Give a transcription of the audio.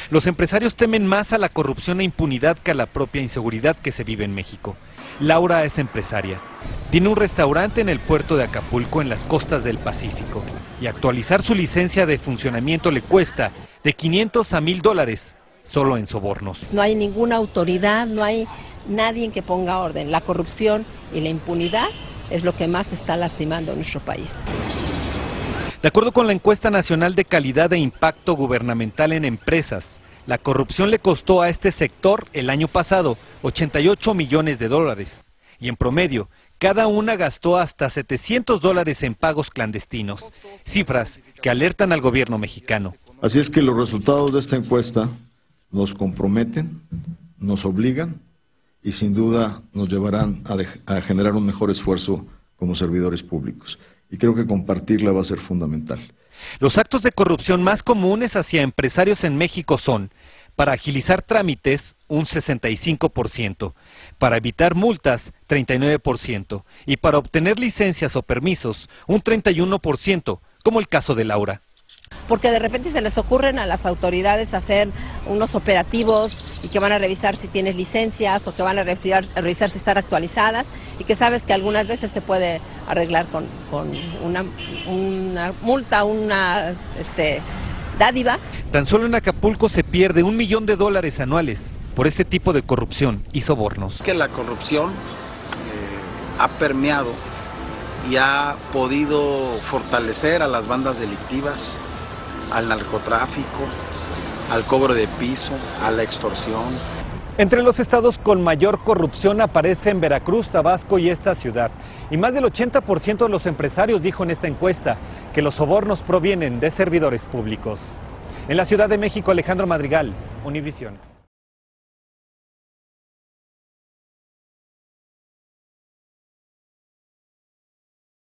Los empresarios temen más a la corrupción e impunidad que a la propia inseguridad que se vive en México. Laura es empresaria. Tiene un restaurante en el puerto de Acapulco, en las costas del Pacífico. Y actualizar su licencia de funcionamiento le cuesta de $500 a $1,000 solo en sobornos. No hay ninguna autoridad, no hay nadie que ponga orden. La corrupción y la impunidad es lo que más está lastimando a nuestro país. De acuerdo con la encuesta nacional de calidad e impacto gubernamental en empresas, la corrupción le costó a este sector el año pasado $88 millones. Y en promedio, cada una gastó hasta $700 en pagos clandestinos, cifras que alertan al gobierno mexicano. Así es que los resultados de esta encuesta nos comprometen, nos obligan y sin duda nos llevarán a generar un mejor esfuerzo como servidores públicos. Y creo que compartirla va a ser fundamental. Los actos de corrupción más comunes hacia empresarios en México son: para agilizar trámites, un 65%, para evitar multas, 39%, y para obtener licencias o permisos, un 31%, como el caso de Laura. Porque de repente se les ocurren a las autoridades hacer unos operativos y que van a revisar si tienes licencias o que van a revisar si están actualizadas, y que sabes que algunas veces se puede arreglar con una multa, una dádiva. Tan solo en Acapulco se pierde $1 millón anuales por este tipo de corrupción y sobornos. Que la corrupción ha permeado y ha podido fortalecer a las bandas delictivas, al narcotráfico, al cobro de piso, a la extorsión. Entre los estados con mayor corrupción aparecen Veracruz, Tabasco y esta ciudad. Y más del 80% de los empresarios dijo en esta encuesta que los sobornos provienen de servidores públicos. En la Ciudad de México, Alejandro Madrigal, Univisión.